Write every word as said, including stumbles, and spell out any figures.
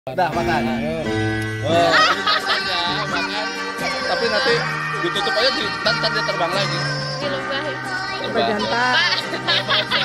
Udah makan. Ayo. Oh, saja makan. Tapi nanti ditutup aja di ntar dia terbang lagi. Ini lebih Terbang. Berjantak.